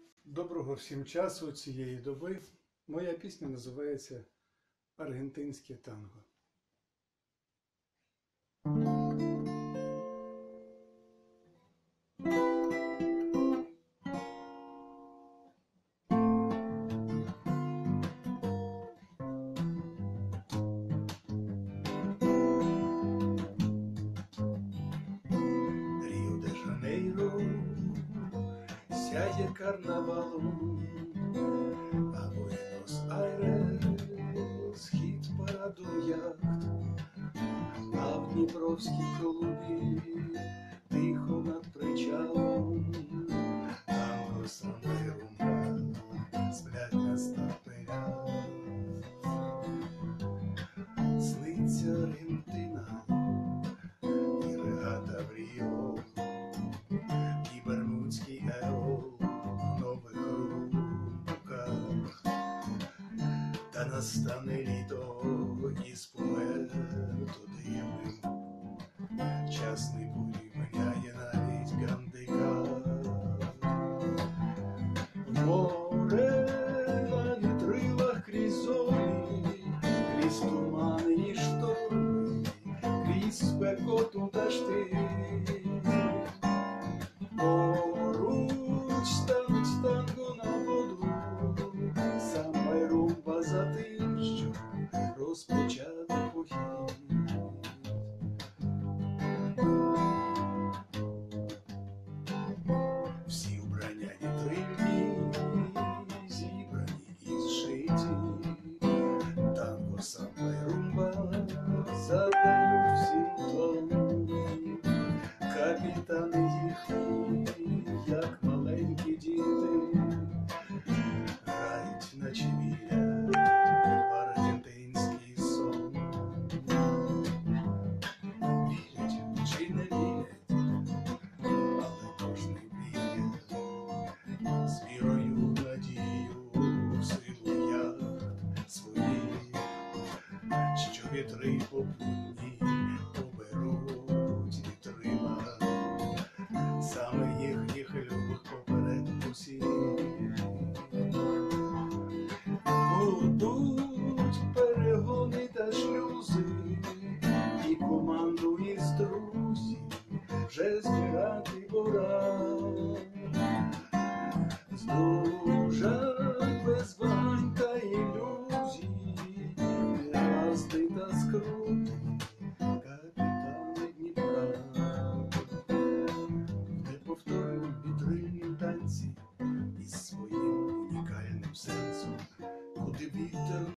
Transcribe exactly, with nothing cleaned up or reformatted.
Доброго всім часу цієї доби. Моя пісня називається «Аргентинське танго». Ріо-де-Жанейро сяє карнавалом, а Буенос-Айрес хід параду яхт, а в Дніпровській клубі тихо над причалом танго, самба й румба сплять на стапелях. Сниться Аргентина і регата в Ріо, і бермудський еол в нових руках. Та настане літо із Пуерто дивним, час не порівняє навіть Гандика. В море на вітрилах крізь зорі, крізь тумани і шторми, крізь спекоту та штиль. Поруч стануть танго на воду, самба й румба за тим, що розпочати похід. Всі вбрання вітрильні, зібрані і зшиті, танго, самба й румба задають всім тон. Капітани їхні, як маленькі діти, грають наче вірять в аргентинський сон. Вірять чи не вірять, але кожний вірить з вірою, надією, силу яхт своїх, що вітри попутні поберуть вітрила саме їхніх любих поперед усіх. Будуть перегони та шлюзи, і команду із друзів вже збирати пора. Здужать без вань та ілюзій, неразди та скрути капітани Дніпра. В неповторнім вітрильнім танці із своїм унікальним сенсом, куди вітер